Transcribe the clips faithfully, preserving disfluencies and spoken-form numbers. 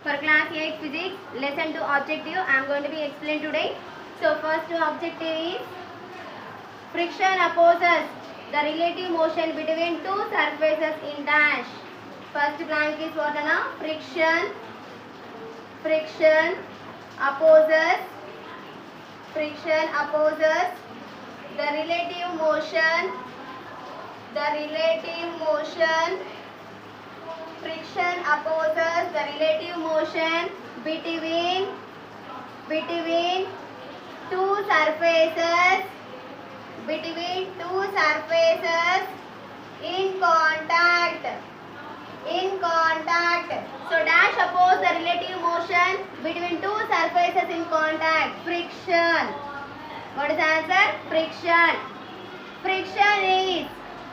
For class eight physics, lesson two objective, I am going to be explained today. So first objective is friction opposes the relative motion between two surfaces in dash. First blank is what na? Friction. Friction opposes. Friction opposes the relative motion. The relative motion. Friction opposes the relative motion between between two surfaces between two surfaces in contact in contact. So dash oppose the relative motion between two surfaces in contact. Friction. What is the answer? Friction. Friction is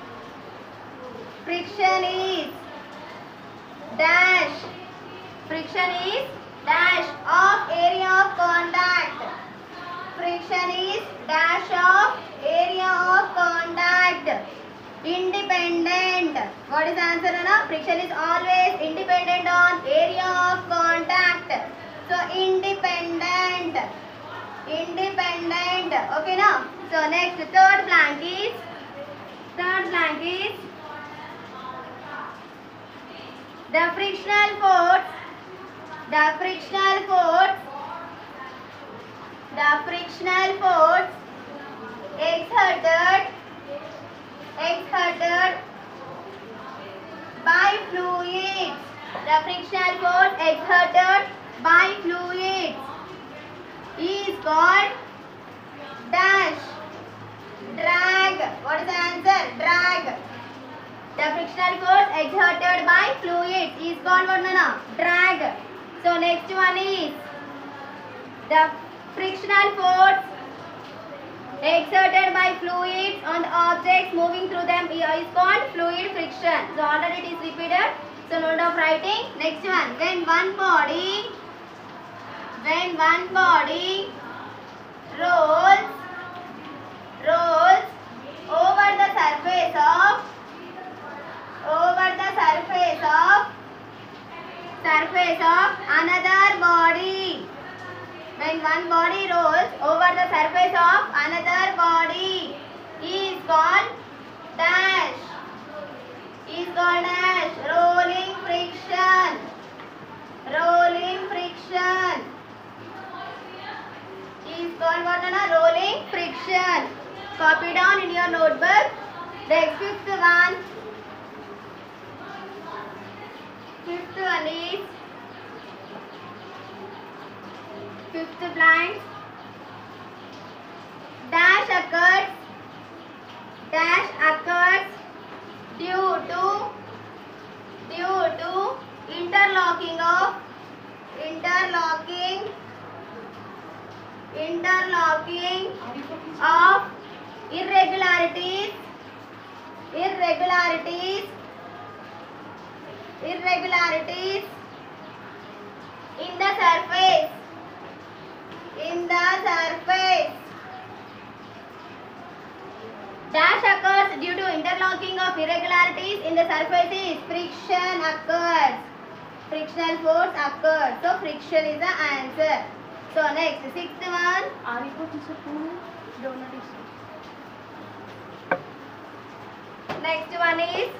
friction is dash. Friction is dash of area of contact. Friction is dash of area of contact. Independent. What is the answer? Na? Friction is always independent on area of contact. So independent. Independent. Okay now. So next third blank is third blank is the frictional force, the frictional force, the frictional force exerted, exerted by fluids, the frictional force exerted by fluids is called dash, drag. What is the answer? Drag. The frictional force exerted by fluids is called what na? Drag. So next one is the frictional force exerted by fluids on the objects moving through them is called fluid friction. So already it is repeated. So note of writing. Next one. When one body, when one body rolls, rolls over the surface of over the surface of surface of another body. When one body rolls over the surface of another body is called dash. Is called dash. Rolling friction. Rolling friction. Is called what na? Rolling friction. Copy down in your notebook. The fifth one. Fifth one is fifth blank. Dash occurs. Dash occurs due to due to interlocking of interlocking interlocking of irregularities irregularities irregularities in the surface in the surface. Dash occurs due to interlocking of irregularities in the surfaces. Friction occurs. Frictional force occurs. So friction is the answer. So next sixth one. Next one is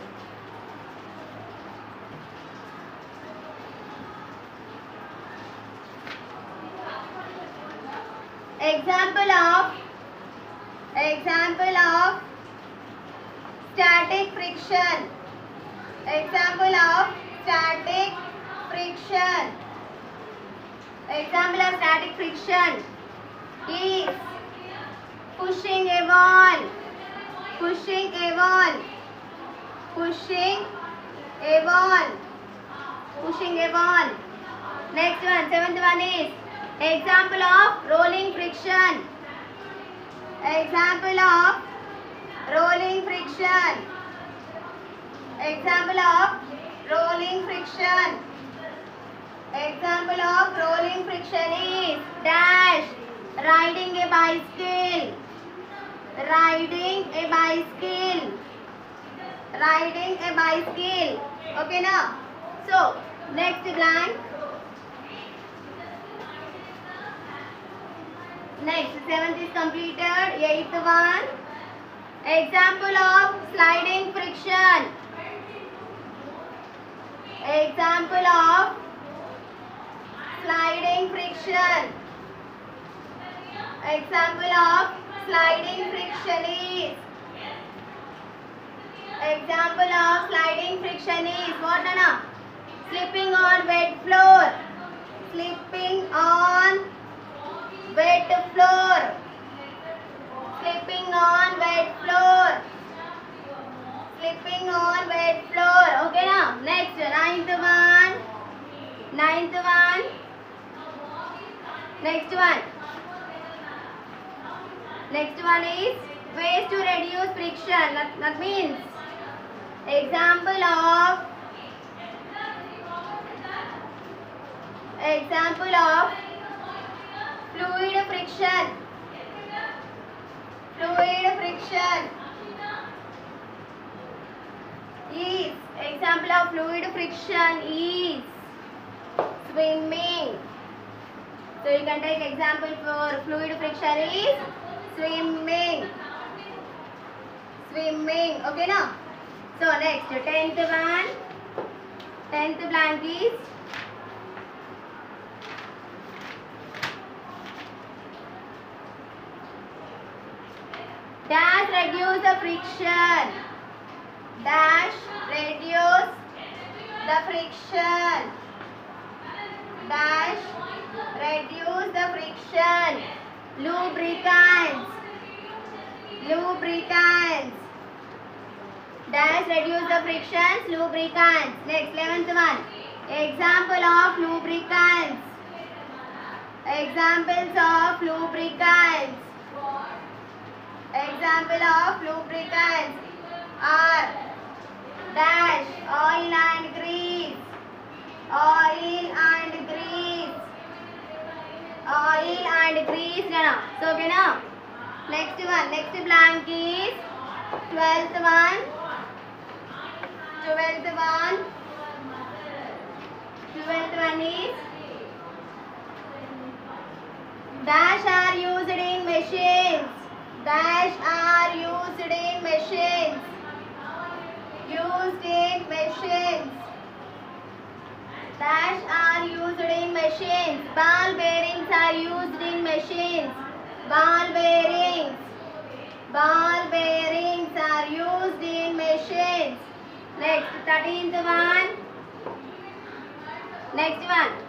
example of example of static friction. Example of static friction. Example of static friction is pushing a wall. Pushing a wall. Pushing a wall. Pushing a wall. Next one, seventh one is example of rolling friction. Example of rolling friction. Example of rolling friction. Example of rolling friction is dash. Riding a bicycle. Riding a bicycle. Riding a bicycle. Okay now. So next blank. Next, seventh is completed. Eighth one. Example of sliding friction. Example of sliding friction. Example of sliding friction is. Example of sliding friction is what, Nana? Slipping on wet floor. Slipping on wet floor. Slipping on wet floor. Slipping on wet floor. Okay now. Next, ninth one. Ninth one. Next one. Next one is ways to reduce friction. That, that means example of example of fluid friction. Fluid friction is example of fluid friction is swimming. So you can take example for fluid friction is swimming. Swimming. Okay now. So next, tenth one. Tenth blank is dash reduce the friction. Dash reduce the friction. Dash reduce the friction. Lubricants. Lubricants. Dash reduce the frictions. Lubricants. Next, eleventh one. Example of lubricants. Examples of lubricants. Example of lubricants are dash oil and grease. Oil and grease. Oil and grease. Now, so okay now. Next one. Next blank is twelfth one. Twelfth one. Twelfth one is dash are used in machines. Dash are used in machines. Used in machines. Dash are used in machines. Ball bearings are used in machines. Ball bearings. Ball bearings are used in machines. Next, thirteenth one. Next one.